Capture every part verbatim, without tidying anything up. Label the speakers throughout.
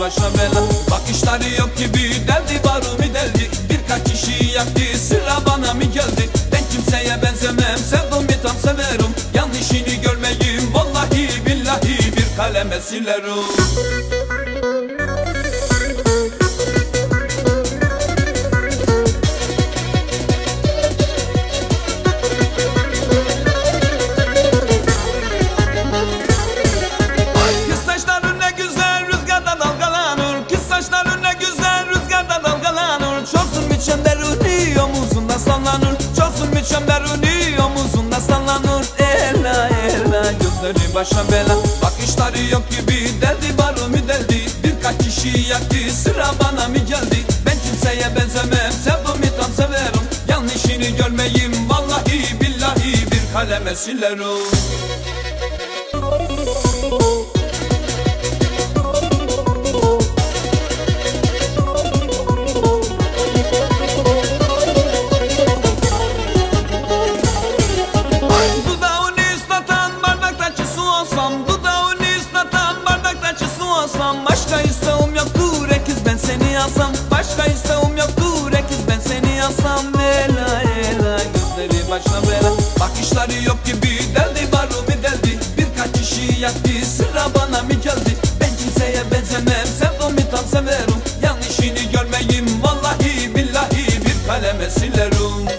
Speaker 1: başa bela. Bakışları yok gibi deldi barumi deldi. Birkaç kişi yaktı sıra bana mı geldi? Ben kimseye benzemem sevdum tam severim. Yanlışını görmeyim vallahi billahi bir kaleme silerim.
Speaker 2: Çemberuni omuzunda sallanır. Ela ela gözleri başa bela.
Speaker 1: Bakışları yok gibi deldi barumi deldi. Birkaç kişi yaktı sıra bana mı geldi? Ben kimseye benzemem sevdum tam severim. Yanlışını görmeyim vallahi billahi bir kaleme silerim.
Speaker 2: Başka isteğim yoktur ekiz ben seni alsam. Başka isteğim yoktur ekiz ben seni alsam. Ela ela gözleri başa bela.
Speaker 1: Bakışları yok gibi deldi barumi deldi. Birkaç kişi yaktı sıra bana mı geldi? Ben kimseye benzemem sevdum tam severim. Yanlışını görmeyim vallahi billahi bir kaleme silerim.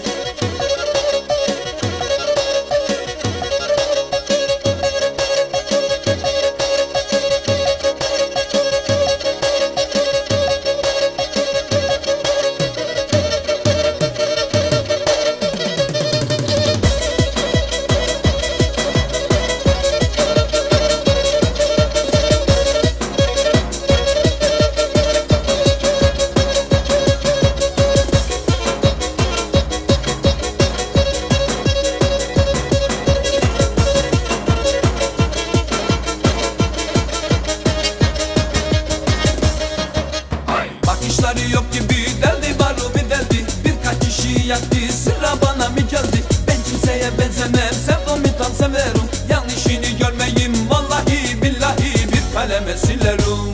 Speaker 1: Bakışları yok gibi deldi barumi deldi. Birkaç kişi yaktı sıra bana mı geldi? Ben kimseye benzemem sevdum tam severim. Yanlışını görmeyim vallahi billahi bir kaleme silerim.